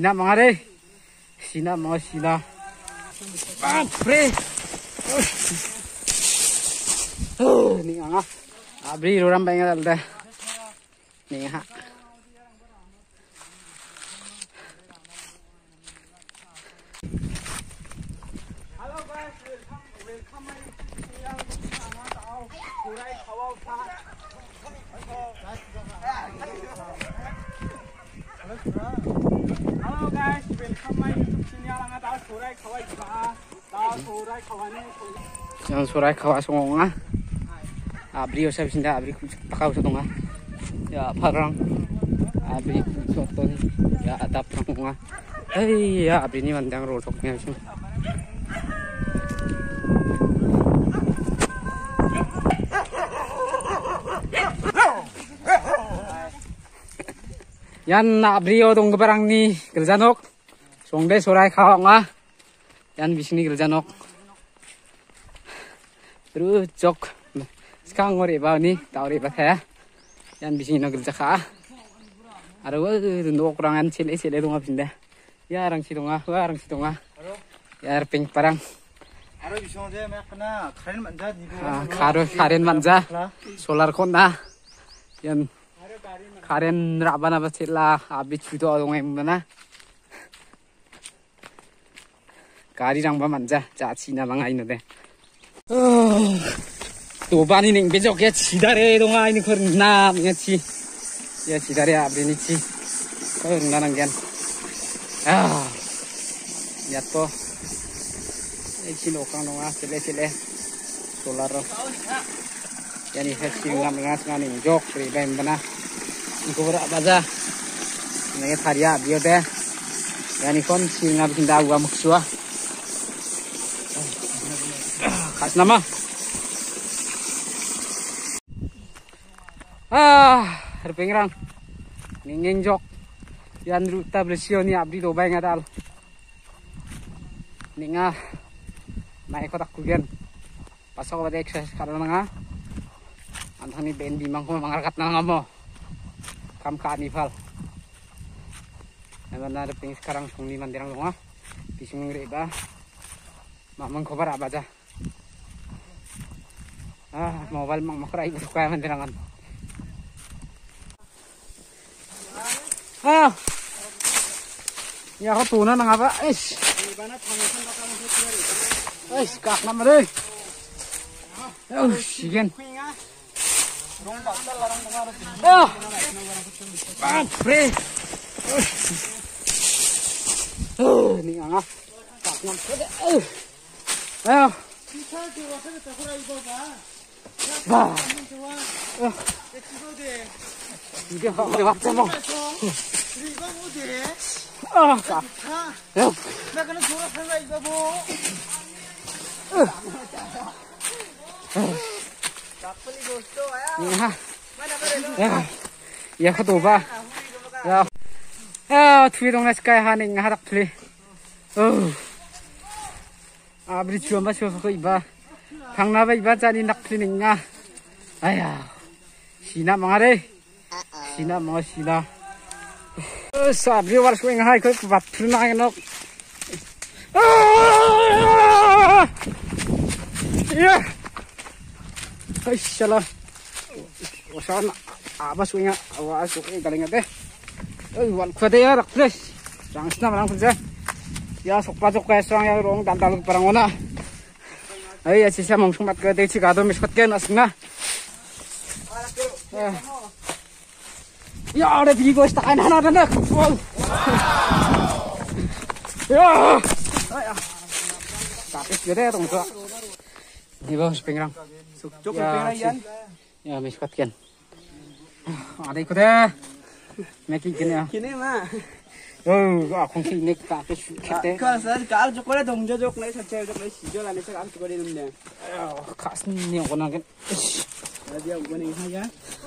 Sina mga re. Sina mga sina. Pre. Ni nga. Abri roram ba nga dalda. Ni nga. Hello guys, welcome my Surai Khawau Pha. Hello guys, welcome my YouTube channel. Ang tao Surai Khawai Pha. Tao Surai Khawani. Yang Surai Khawa songa. Abri usah bisinda abri pakau songa. Ya parang. Abri soton. Ya atap songa. Ya abri ni mandang rotoknya sih. Yan abrio dong kebarang ni gerjanok. Songde Surai Khawa nga. Yan bisini gerjanok. Terus jok. Sekarang ngori bau ni, tahu riba saya. Yan bisini no gerja kah. Aduh, tunduk kurangan cile dong abinda. Ya orang sidonga, orang sidonga. Ya pink parang. Aduh bisa aja makna karen manja di karen manja. Solar kona. Yan karen rabana bacila abis itu orang yang mana? Kari rangba manja, cina langai nade. Tuh bani nih besok ya cidare dong ini karena ci ya cidare abri ini ci karena nanggan ya to ini lokang dong cile solar ya nih sih ngam jok riba mana ini berak baza ini karya biode ya nih kon sih ngam pindah gua maksua khas nama Herpengrang ningeng jok yan ruta bersio ni abdi do bay ngadal ninga mai ko tak kugen pasok bade exercise karena nga anthani ben bimang ko mangarkat na nga mo kam ka anifal namana herpeng sekarang sungni mandirang nga bising reba mamang ko para baja mobile mang makrai ko kaya mandirangan ya kau tuna nang apa? Kak nama deh. Sigen. Pre. Ni ngah. Kak nama deh. 이게 우리 왔잖아. 이거 뭐지? 까. 나 그냥 돌아서가 이거 뭐. 나쁜이 도스도 와야. Ya kau tuh bah. Ya, tuh dong nasi kaya haning harak tuh. Abri cuma masuk ke iba. Kang naba iba jadi nak tuh ningga. Ayah, sina mangare. Sina mau sina. Sabri waras kau ngahai kau batu nang enok. Ya. Aisyallah. Wasana abas kau ngah awas kau galing ade. Wal kau deh ya rakles. Jangan senang orang kerja. Ya sok pajok kaya serang ya rong dantal parang ona. Ayo ya sisa mungsung mat kau deh si kado miskot kau nasna. Ya ada bigo setakan anak-anak. Wow. Ya. Tapi sudah dong tuh. Ini bos pengrang. Cuk pengrang yan. Ya miskot kan. Ada ikut deh. Making gini ya. Gini mah. Aku sini tak kete. Kalau saya kalau cukupnya dong jok nih saya jok nih sijol ane saya ambil kode ini. Kas ni aku nak. Dia gua nih ya.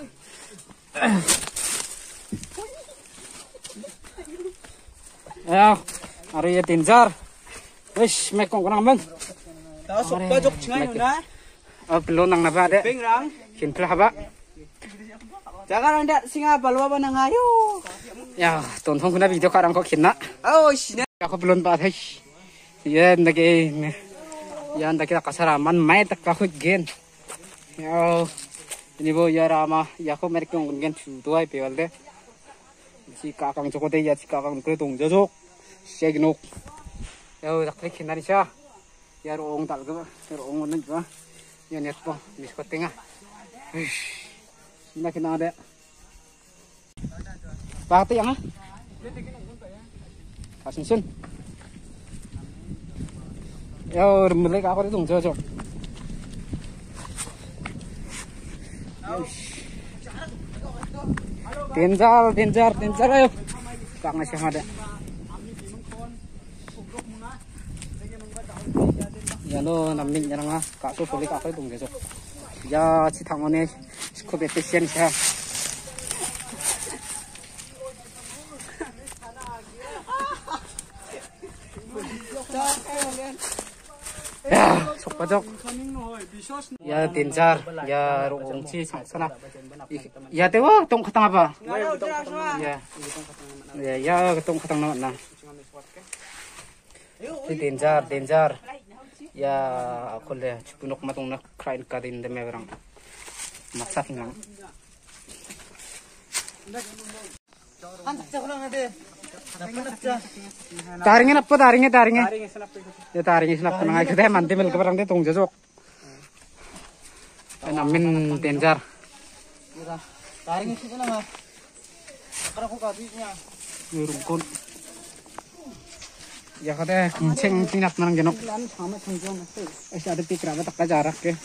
Ya, hari ya tinjar. Wis, mekong kurang bang. Tahu sok pajok cengai na. Belum nang napa deh. Pengrang. Kintul haba. Jangan anda singa balwa ba nang ayo. Ya, tonton kuna video karang ko kinna. Oh, sini. Ako belum patah. Ya, ndake. Ya, ndake kasaraman mai tak kahut gen. Ya, ini bo ya rama. Ya ko merek kong gen chudo ai pewal de. Si kakang joko de ya si kakang kre dong jok. Segnok. Ya, tak kinna ni sa. Ya ro ong dal ga. Ya ro ong onen ba. Ya net po. Mis ko tinga. Sina kinna de. Bakit yang ah? Asinsun. Ya, mulai ako dito jojo. Danger ayo. Tak ngasih ada. Ya no, namin niya nga kaso sulit ako dito jojo. Ya, si tangone scoop efficient siya. Ya, sok pajok. Ya, danger. Ya, rongci sana. Ya, tewa, tong katang apa? Ya. Ya, tong katang na. Ini danger. Ya, aku le cepundok matong nak krain kadin demi orang. Maksa tinggal. Taringin apa taringnya? Ya taringnya senap tenang aja deh manti mil kebarang deh tunggu jok. Namin danger. Taringnya sih lah mas. Karena aku kasihnya. Rungkun. Ya kata kencing tinap nang jenok. Ada pikir apa tak jarak ke.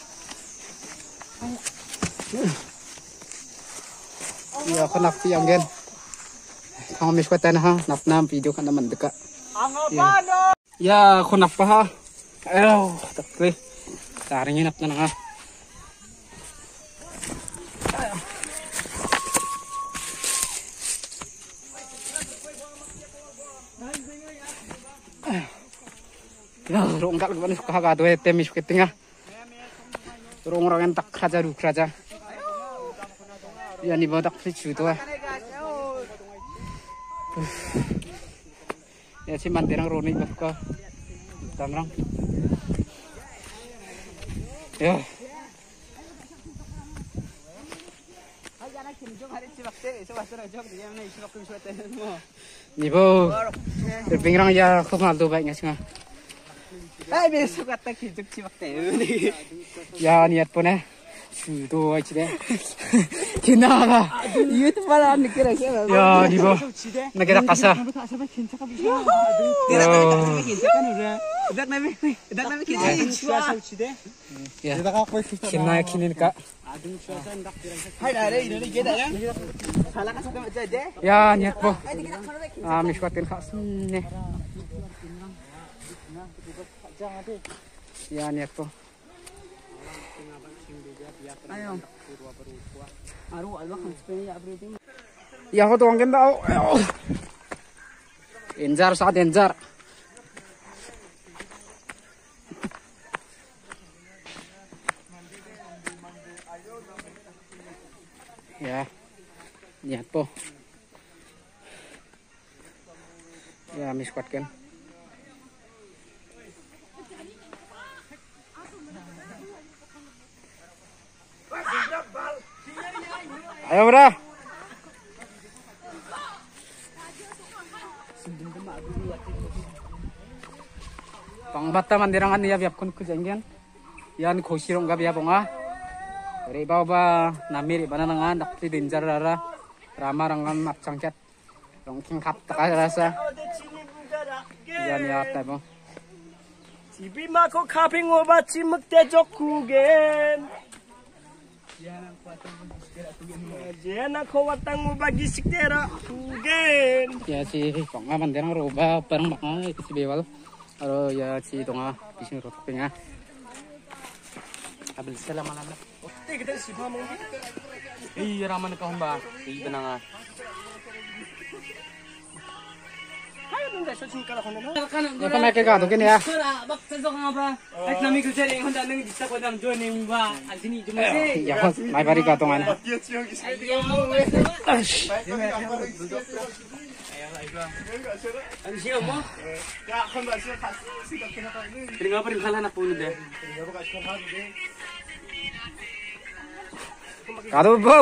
Ya aku napi yang gen. Kamu misku tanah nap video kan teman dekat. Ya aku napa ha. Tapi taringnya nap nang ha. Ya rong kal gimana suka gado temis ketingah. Rong orang tak raja ruk raja. Ya ni bawa tak judo. Ya si mandirang roni baka tangrang. Ya. Ni bo. Terpingrang ya kok ngaldo baiknya sih. Ay, besok kata kijuk cimak teh. Ya niat pun judo aja deh. Kenapa? YouTube malah mikir aja. Ya di bawah negara kasar. Udah nabi Ya. Kena kini kak. Hai ada ini kita ya. Salah kasih aja. Ya niat po. Miskuatin kak sini. Ya niat po. Ayo. Aru alba kan sepenya everything. Ya aku tuangin tau. Danger. Ya, niat po. Ya miskuatkan. Ayo bro. Pangbata mandirangan niya biap kun kujenggen. Yan khosirong ga biap nga. Ribaw ba namiri bananangan dakti danger rara. Rama rangan apcangcat. Rongking kap taka rasa. Yan ya tayo. 집이 막고 카빙 오바치 묵대적 구겐 Jena ko watang mo bagi siktera kugen. Ya si konga manderang roba parang baka itu si bewal. Aro ya si tonga bising rotopinga. Abil salam alam. Otte kita sipa mo. Iya raman ka humba. Iya tenanga. Hayo Apa nak kau tu kini ya? Ya, mai bari kau tu mana? Kado bu.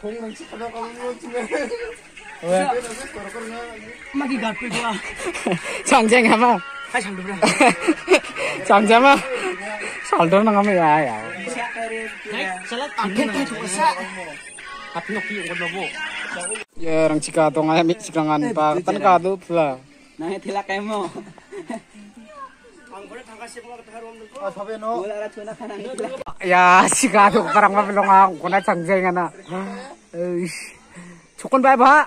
Magi garpe gua. Changjeng ama. Hai sang dulu. Changjeng ama. Saldo nang ama ya. Salat angkat tu kuasa. Tapi nak kiu kau bobo. Ya orang cika tu ngaya mik cikangan pa tan kado pula. Nang tilak kayak mo. Ya cika tu parang mapilong ako kuna changjeng ana. Chukon ba ba?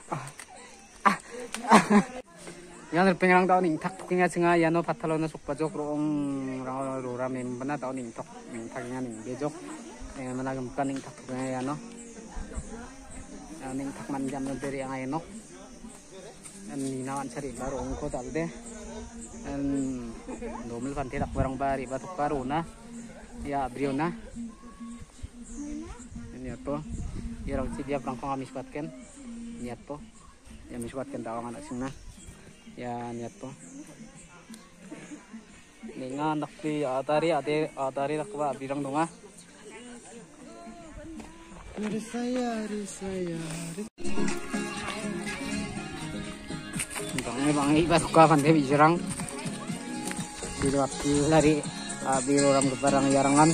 Yan pengang daw ning tak tukinga singa yano patalo na sukpajok roong rora membana daw ning tok ning takinga ning bejok managam kan ning tak tukinga yano ning tak manjam no deri ang ayano an ninawan sari baru ongko talde an domel panti tak barang bari batuk karuna ya briona ini apa ya orang dia perangkong kami kuatkan niat po ya miskuatkan tawang anak sing na ya niat po ninga nakpi atari nakba birang donga Ari saya bang iba suka kan dewi jerang di waktu lari biro ram kebarang yarangan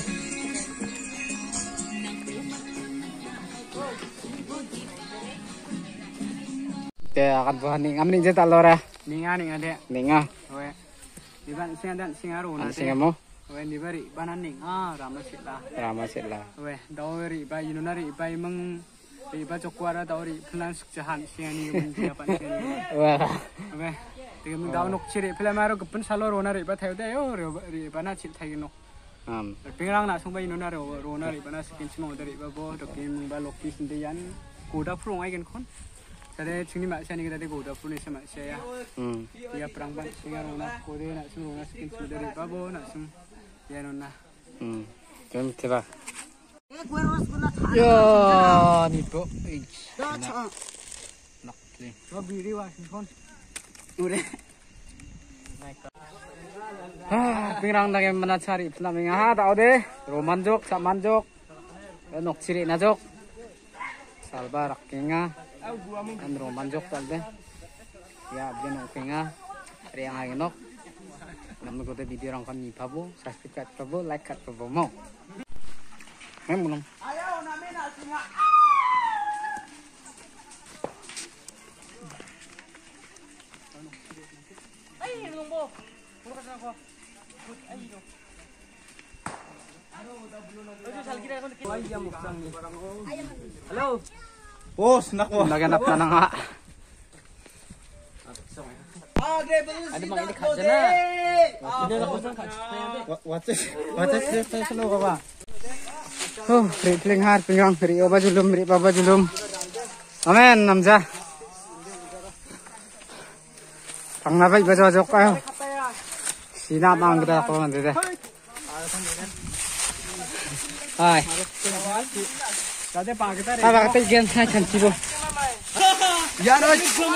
ya akan buah ning amin jeta lora Ninga ning ade. ninga Oe. Di ban sing dan singaru na. singamo Oe di bari banan ning. Ramasila. rama sila Oe dawri ba yunari ba imang iba chokwara dawri plan sukjahan singani mun dia pan singani. wah Oe. Tiga mung daw nok chiri pila maro gepun salo rona ri ba thayde yo ri bana chil thagi nok. Pingrang na sungba yunari rona ri bana skin chimo dari ba bo dokin ba lokki sindian kuda prung ai gen kon. Tadi sini mak saya ni kita tadi udah punya sama saya. Dia perang bang singa rona kode nak semua skin dari babo nak sem ya rona. 좀 대박 ya nipo nakli Biri wah kon. pingrang dangem mana cari flaming tao deh romanjok samanjok nokciri najok salba rakinga kan romanjok tal deh ya biar nokinga riang agenok namun kau video orang kan ni pabo subscribe pabo like kat pabo mau belum Halo. Bos, nako. naganap na nga Ada mang ini kaca na. Ada nak pasang kaca. What's this? Sino ka ba? oh ring har pingrang ri oba julum ri baba julum amen namja pangnabai bajo jok kayo sina mang kita ko man dede hai Tadi pang kita aba kate gen hai kan cibo Yaro.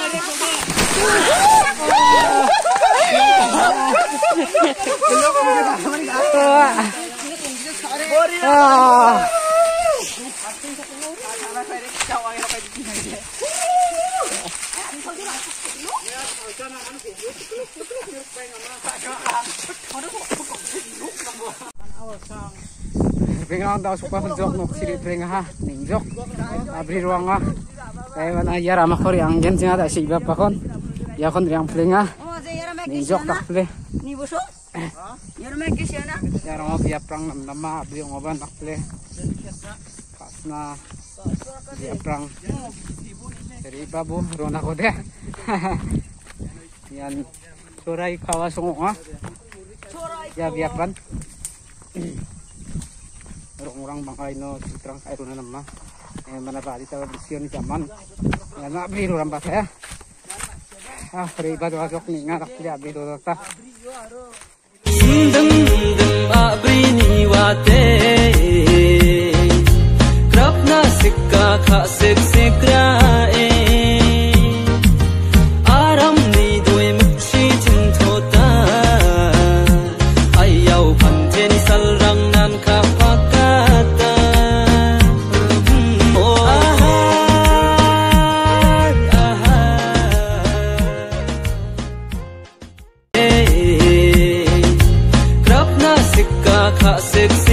Pingrang daw suka penjok nok siri pringa ningjok abri ruang kaya mana ya ramah kori anggen sing ada si iba pakon ya kon riang pringa ningjok tak ple Ni bosok? Ya rumah kesiana. ya ramah biar prang nama abri ngoban tak ple kasna biar prang dari iba bu rona kode yan surai kawasong ya biar pan orang bangkai no terang air na nama mana pak di tawa bersih ni zaman ya nak beli orang pak ya Riba doa jok nih ngarak tidak abri doa tak. Sindem abri ni wate, krap na sikka kha sik sikrae, aram ni doi mukchi chin thota, ayau phanten salrang nan kha pakata. Six